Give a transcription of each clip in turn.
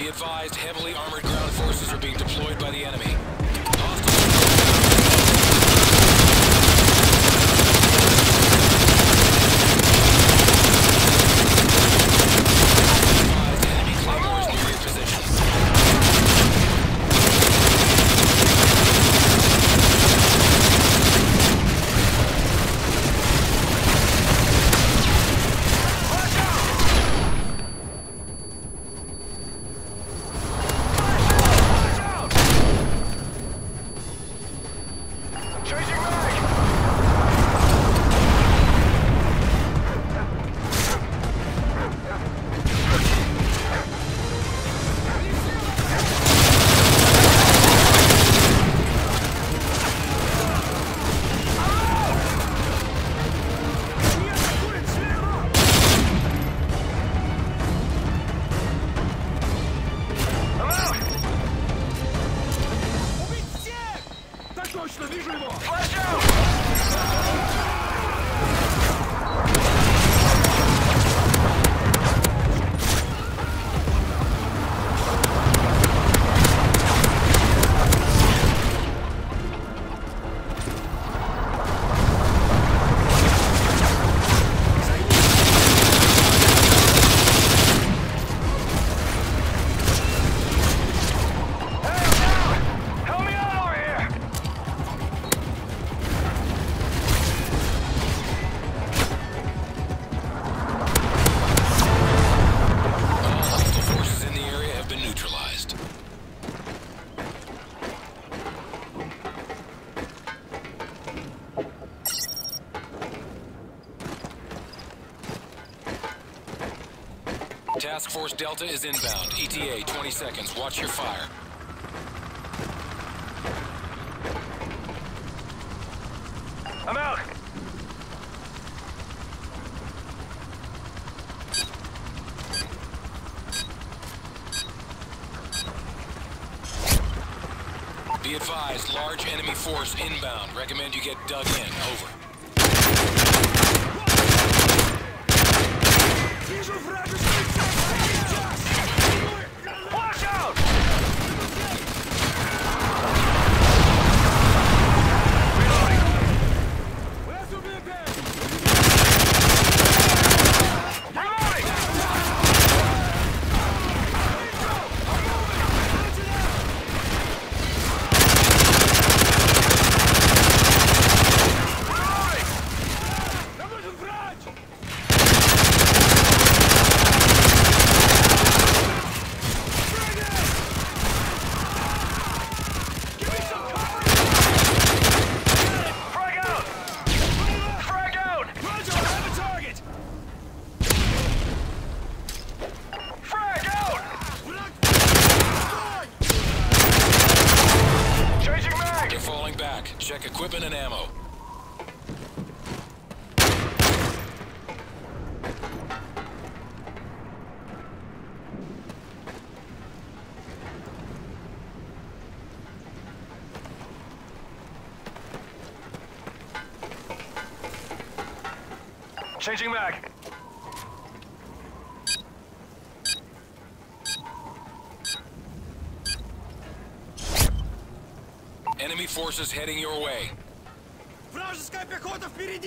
Be advised, heavily armored ground forces are being deployed by the enemy. Task Force Delta is inbound. ETA, 20 seconds. Watch your fire. I'm out! Be advised, large enemy force inbound. Recommend you get dug in. Over. Watch out! Check equipment and ammo. Changing mag. Enemy forces heading your way. Вражеская пехота впереди!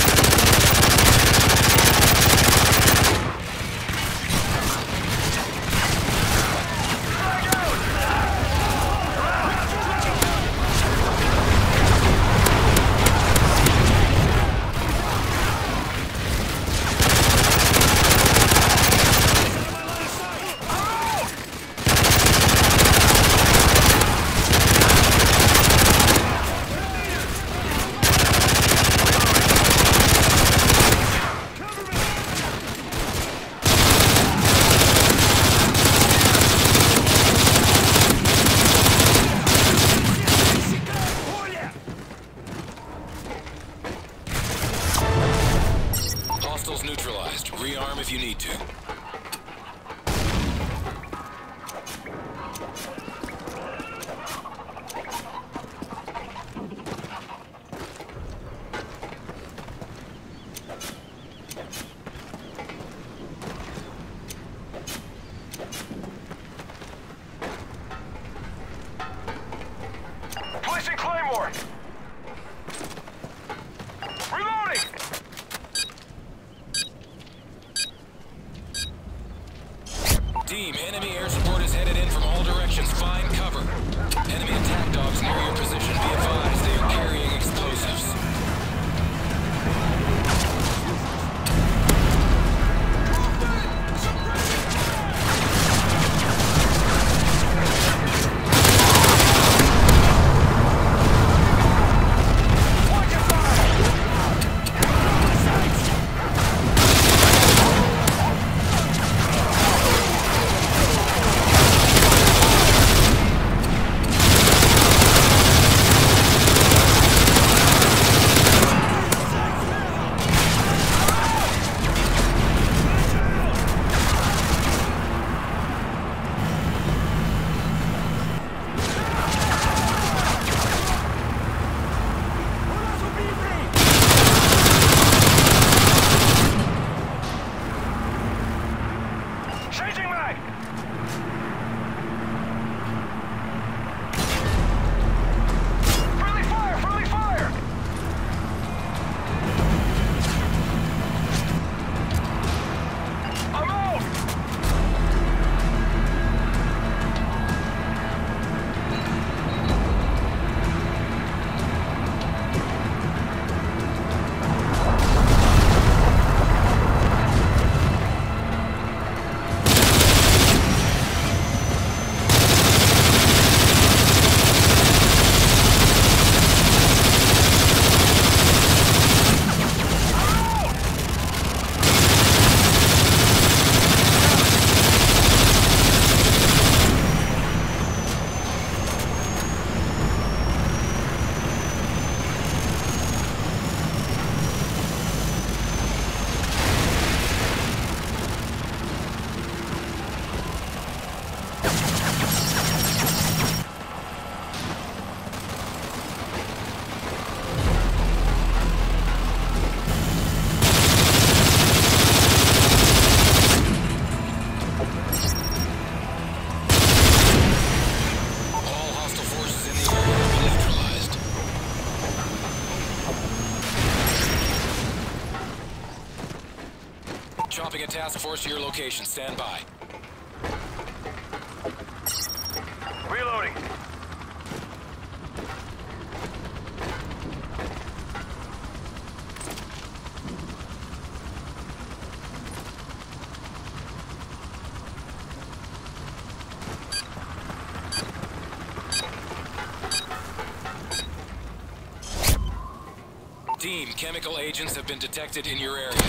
Hostiles neutralized. Rearm if you need to. Team, enemy air support is headed in from all directions. Find cover. Enemy attack dogs near your position. Be advised, they are carrying explosives. Changing mag! Friendly fire! Friendly fire! I'm out! Chopping a task force to your location. Stand by. Reloading. Team, chemical agents have been detected in your area.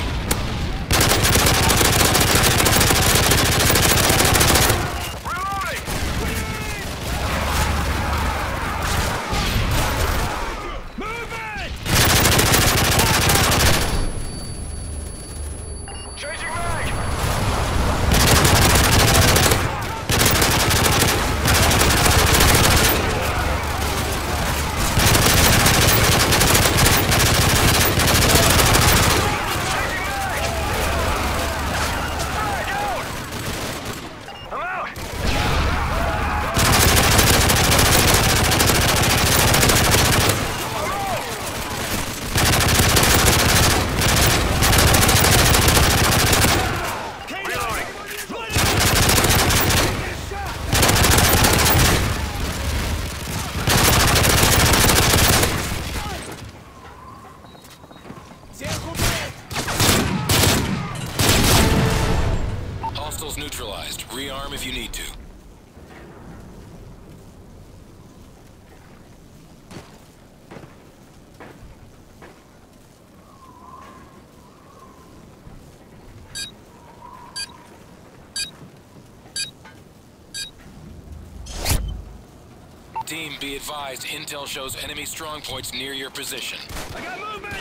Hostiles neutralized. Rearm if you need to. Team, be advised, intel shows enemy strongpoints near your position. I got movement!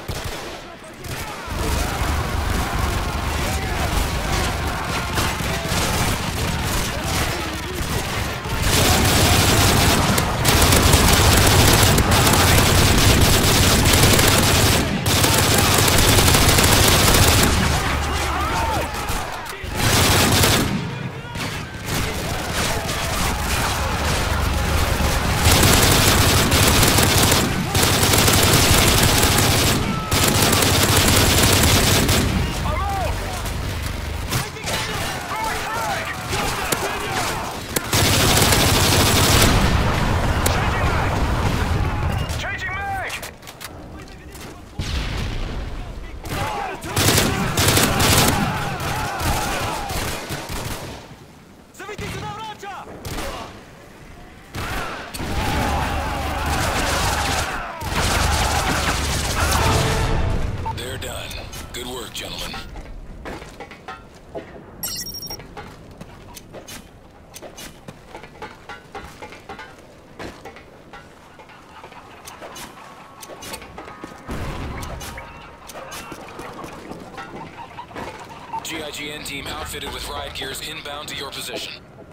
GIGN team outfitted with riot gears inbound to your position.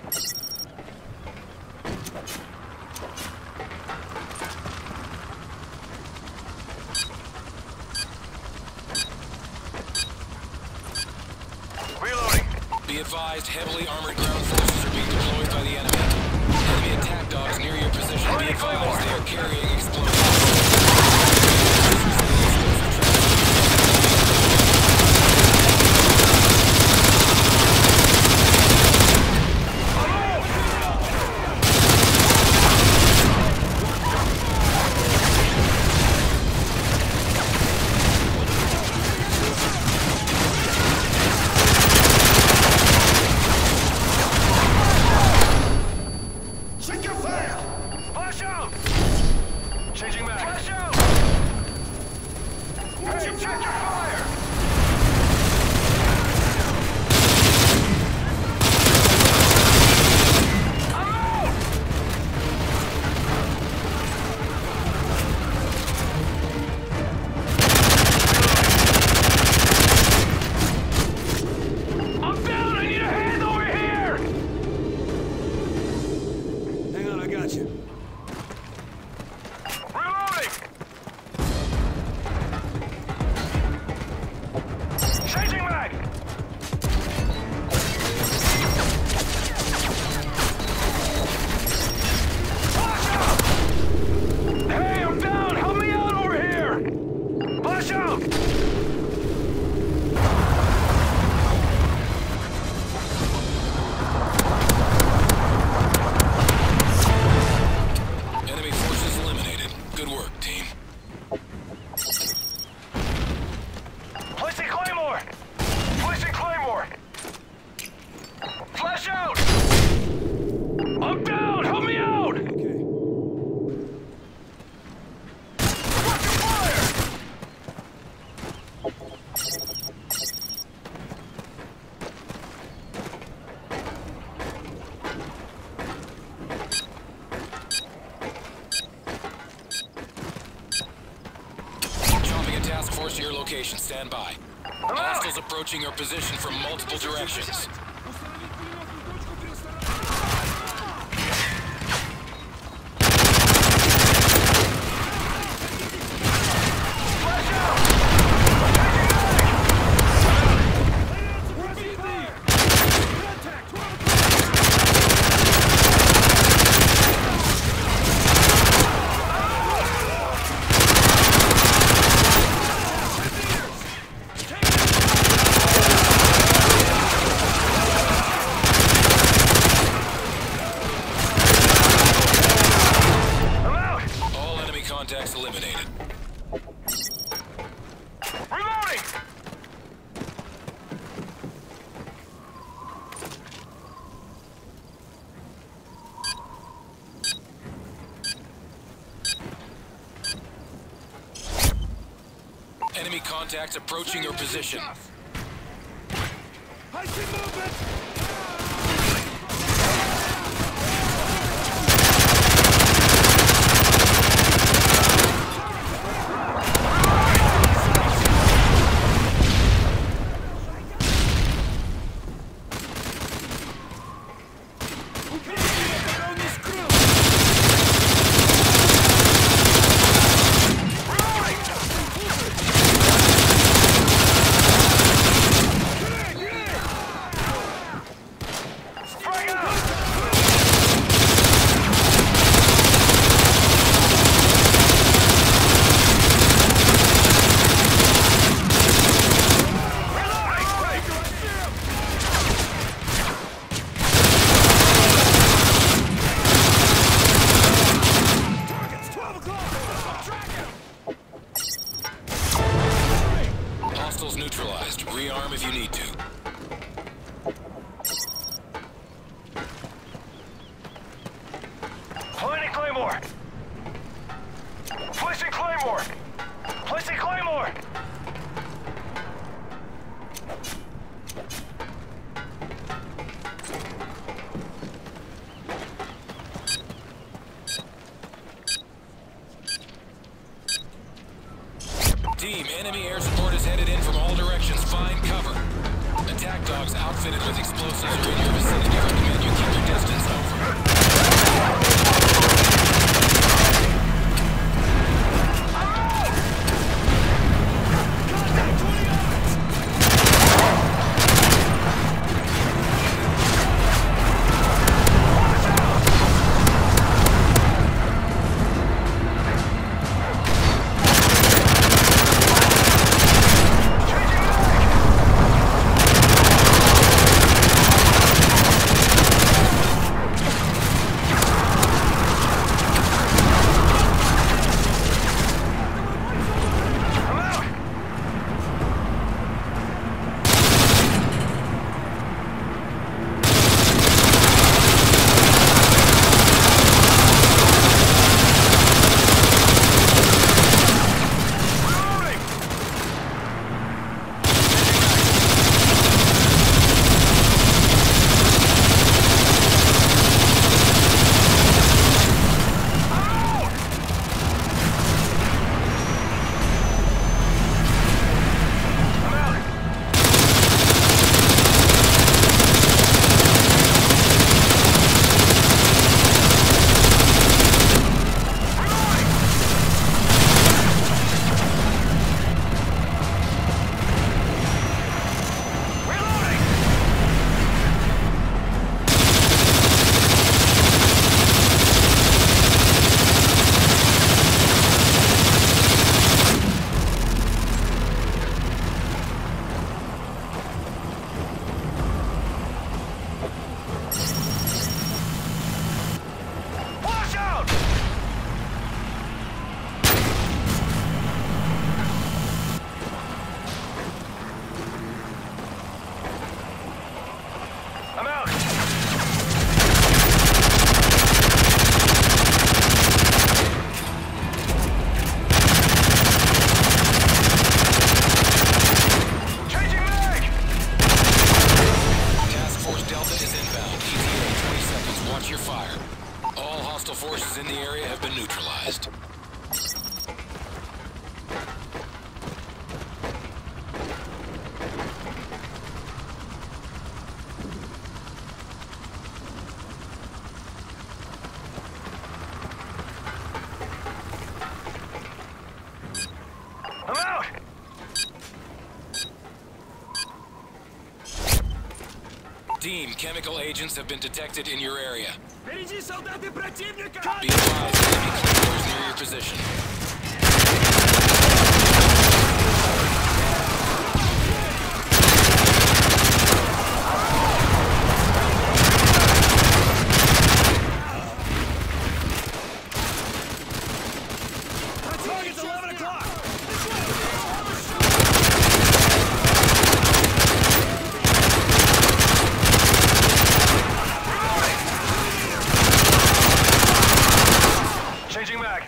Reloading. Be advised, heavily armored ground forces are being deployed by the enemy. Enemy attack dogs near your position. Be advised, they are carrying explosives. Check your fire! Flash out! Changing back. Flash out! Hey, check your fire! I'm out! I'm down! I need a hand over here! Hang on, I got you. Reloading! Changing mag! Flash out! Hey, I'm down! Help me out over here! Flash out! Enemy forces eliminated. Good work, team. Placing Claymore! Placing Claymore! Flash out! I'm down! Help me out! Okay. Fucking fire! Chopping a task force to your location. Stand by. I'm out! Hostiles approaching your position from multiple directions. Flash out! Changing mag! I'm out! All enemy contacts eliminated. Reloading! Enemy contacts approaching your position. I see movement! Frag out! Targets, 12 o'clock! Track him! Hostiles neutralized. Rearm if you need to. Planting Claymore! Placing Claymore! Placing Claymore! Team, enemy air support is headed in from all directions. Find cover. Attack dogs outfitted with explosives are in your vicinity. Recommend you keep your distance. Over. Forces in the area have been neutralized. I'm out! Team, chemical agents have been detected in your area. Впереди солдаты противника! Be advised, enemy claymores near your position. Target's 11 o'clock! Changing mag.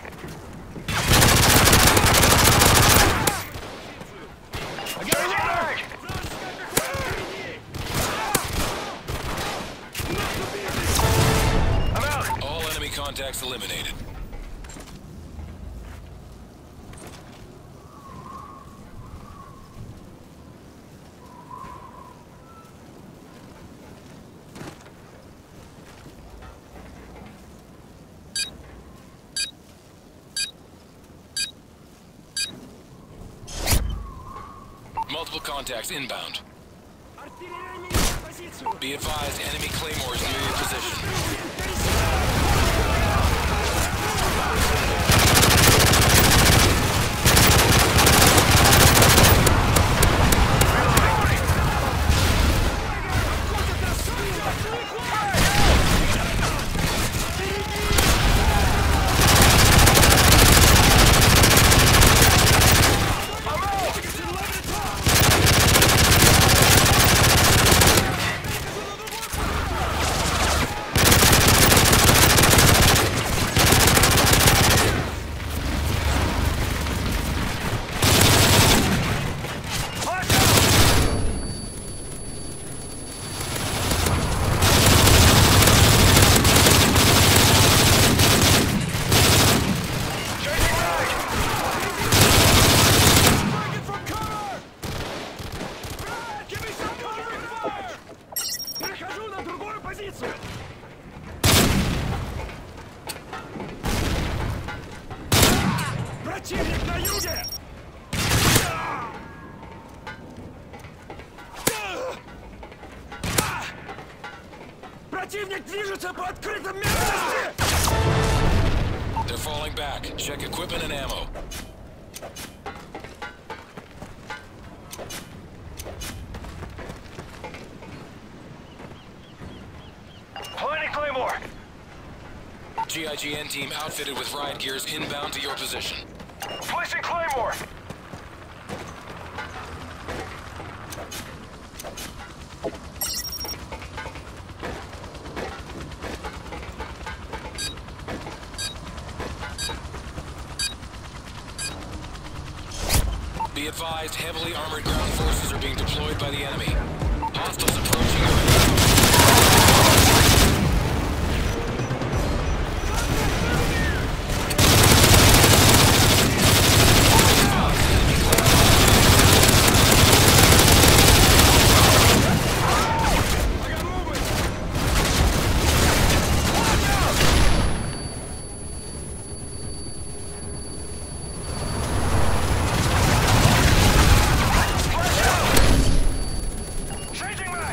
Changing mag! I'm out! All enemy contacts eliminated. Multiple contacts inbound. Be advised, enemy claymores near your position. позицию! Противник на юге! Противник движется по открытым местности! They're falling back. Check equipment and ammo. Planting Claymore! GIGN team outfitted with riot gears inbound to your position. Placing Claymore! Be advised, heavily armored ground forces are being deployed by the enemy. Hostiles approaching your area. Changing mag!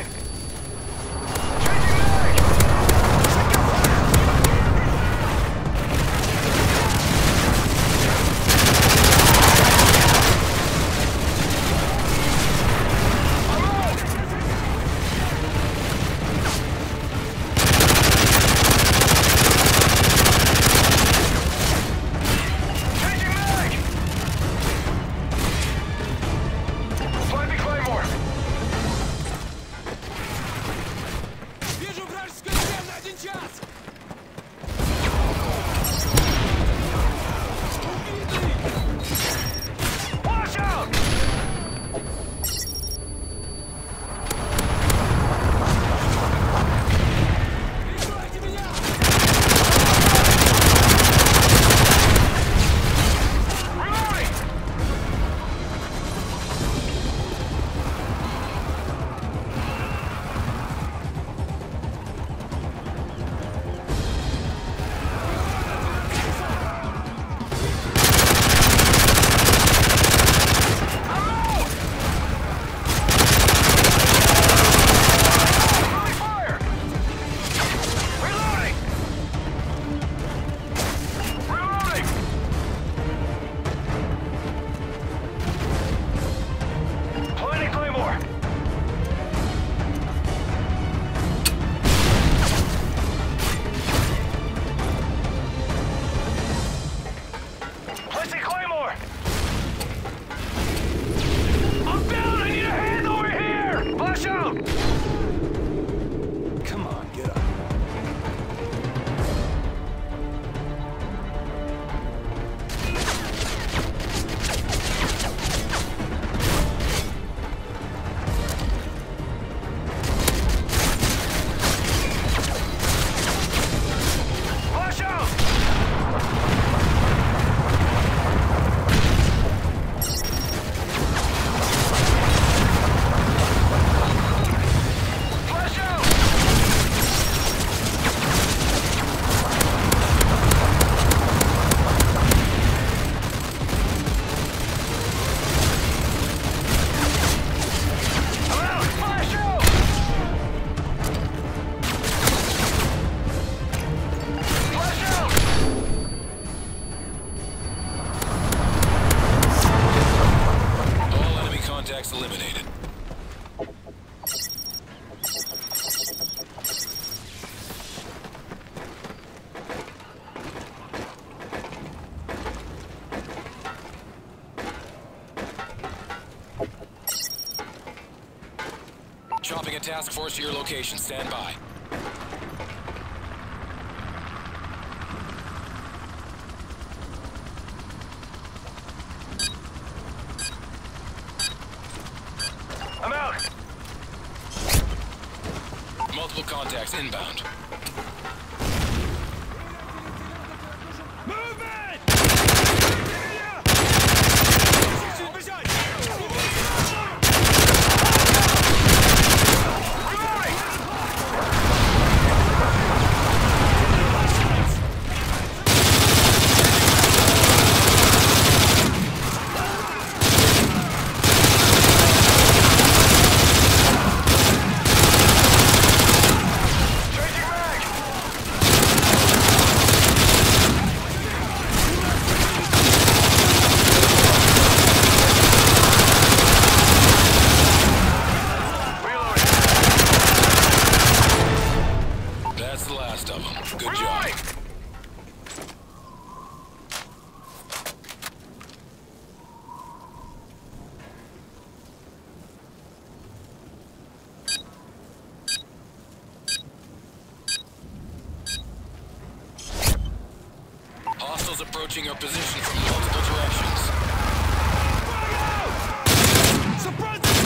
eliminated. Chopping a task force to your location. Stand by. I'm out. Multiple contacts inbound. Movement! Reloading! Hostiles approaching your position from multiple directions. Surprise!